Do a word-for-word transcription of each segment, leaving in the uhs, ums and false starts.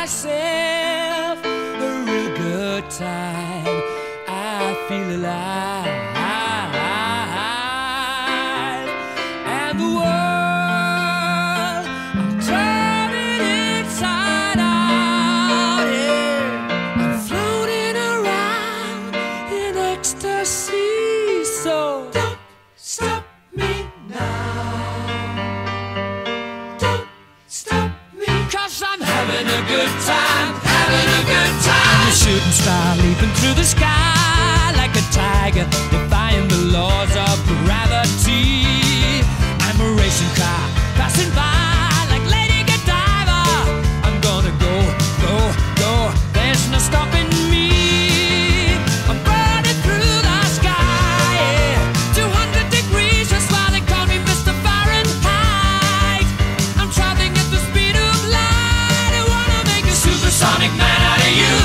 myself a real good time. I feel alive, and the world, I'm turning inside out. Yeah, I'm floating around in ecstasy. So don't stop me now. Don't stop me, 'cause I'm having a good time, having a good time. I'm a shooting star leaping through the sky like a tiger, defying the laws of gravity. I'm a racing car passing by like Lady Godiva. I'm gonna go, go, go. There's no stopping me. I'm burning through the sky, yeah. two hundred degrees, that's why they call me Mister Fahrenheit. I'm traveling at the speed of light. I wanna make a supersonic man out of you.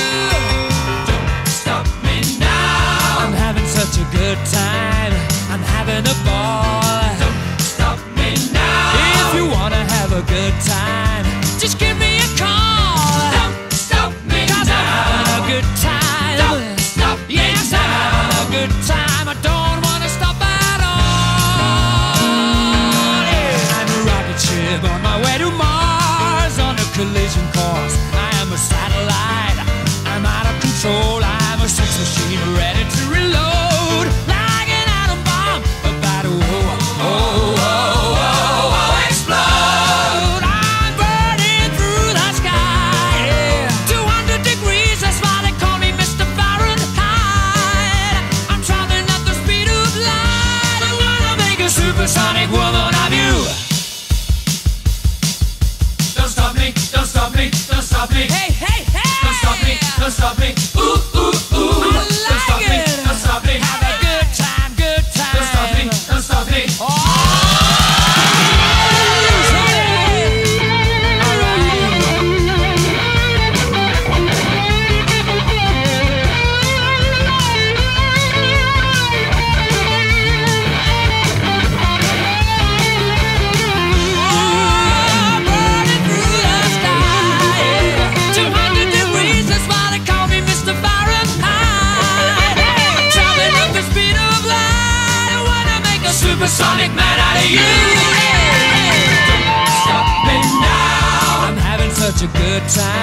Such a good time, I'm having a ball. Don't stop me now. If you wanna have a good time, just give me a call. Don't stop me now. 'Cause I'm having a good time. Don't stop me now. Yes, I'm having a good time. I don't wanna stop at all. Yeah. I'm a rocket ship on my way to Mars on a collision course. I am a satellite. I'm out of control. I'm a sex machine ready to reload. Supersonic woman of you. Don't stop me, don't stop me, don't stop me. Hey, hey, hey. Don't stop me, don't stop me. Ooh, ooh, ooh. I like don't stop it. me, don't stop me. Have a good time, good time. Don't stop me, don't stop me. Oh. Supersonic man out of you. Don't stop me now. I'm having such a good time.